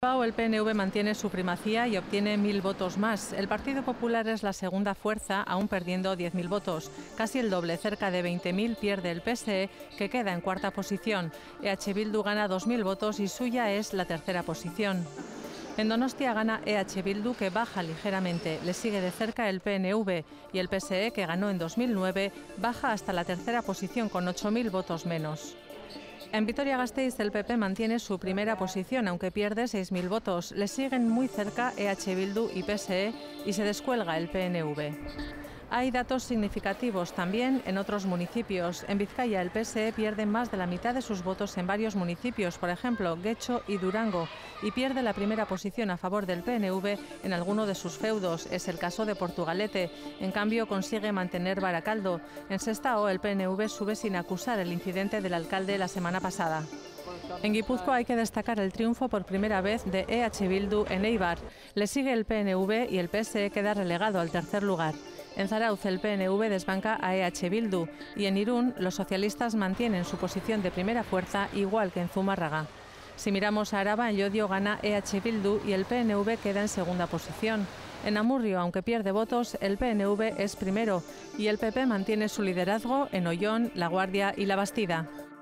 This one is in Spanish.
El PNV mantiene su primacía y obtiene 1.000 votos más. El Partido Popular es la segunda fuerza, aún perdiendo 10.000 votos. Casi el doble, cerca de 20.000, pierde el PSE, que queda en cuarta posición. EH Bildu gana 2.000 votos y suya es la tercera posición. En Donostia gana EH Bildu, que baja ligeramente. Le sigue de cerca el PNV y el PSE, que ganó en 2009, baja hasta la tercera posición con 8.000 votos menos. En Vitoria-Gasteiz el PP mantiene su primera posición, aunque pierde 6.000 votos. Le siguen muy cerca EH Bildu y PSE y se descuelga el PNV. Hay datos significativos también en otros municipios. En Vizcaya el PSE pierde más de la mitad de sus votos en varios municipios, por ejemplo, Getxo y Durango, y pierde la primera posición a favor del PNV en alguno de sus feudos. Es el caso de Portugalete. En cambio, consigue mantener Baracaldo. En Sestao el PNV sube sin acusar el incidente del alcalde la semana pasada. En Guipúzcoa hay que destacar el triunfo por primera vez de EH Bildu en Eibar. Le sigue el PNV y el PSE queda relegado al tercer lugar. En Zarautz el PNV desbanca a EH Bildu y en Irún los socialistas mantienen su posición de primera fuerza, igual que en Zumárraga. Si miramos a Araba, en Llodio gana EH Bildu y el PNV queda en segunda posición. En Amurrio, aunque pierde votos, el PNV es primero y el PP mantiene su liderazgo en Ollón, La Guardia y La Bastida.